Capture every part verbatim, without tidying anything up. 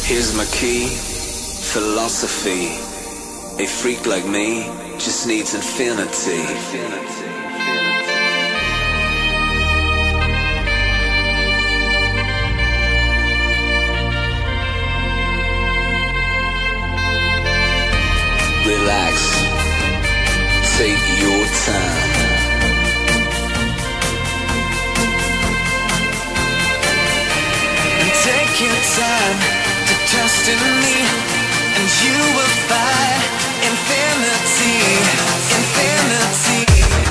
Here's my key, philosophy. A freak like me just needs infinity. Relax, take your time. And take your time to trust in me, and you will find infinity, infinity.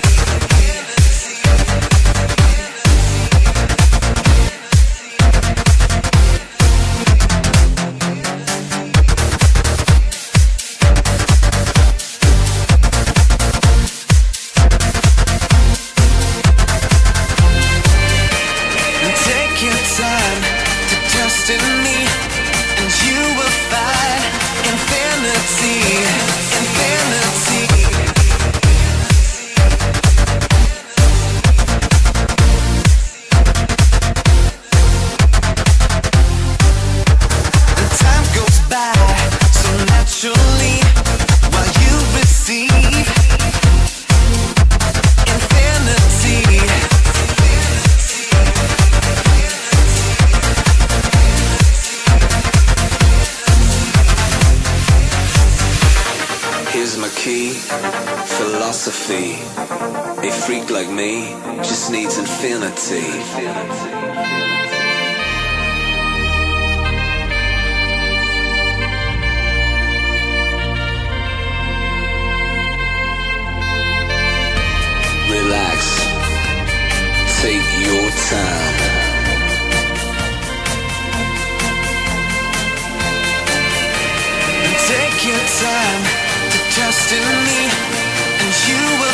Philosophy. A freak like me just needs infinity. Relax, take your time. And take your time to trust in me, and you will